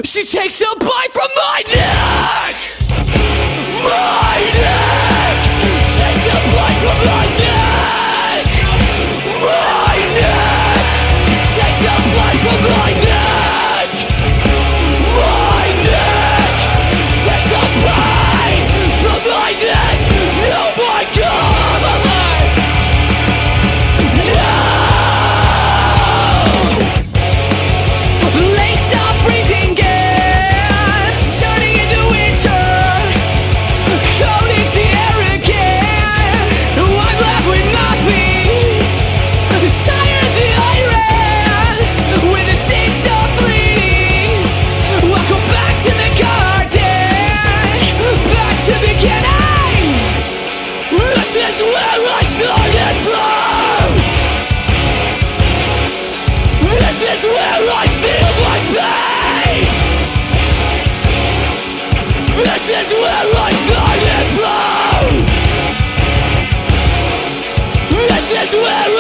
She takes a bite from my neck. My neck. Takes a bite from my neck. My neck. Takes a bite from my neck. My neck. Takes a bite from my neck. Oh my God, my leg. No. Lakes are freezing gas, turning into winter. Cold is the air again. I'm left with nothing. Tired as the iris, when the seeds are fleeting. Welcome back to the garden, back to beginning. This is where I started from. This is where I feel my pain. This is where I started from. This is where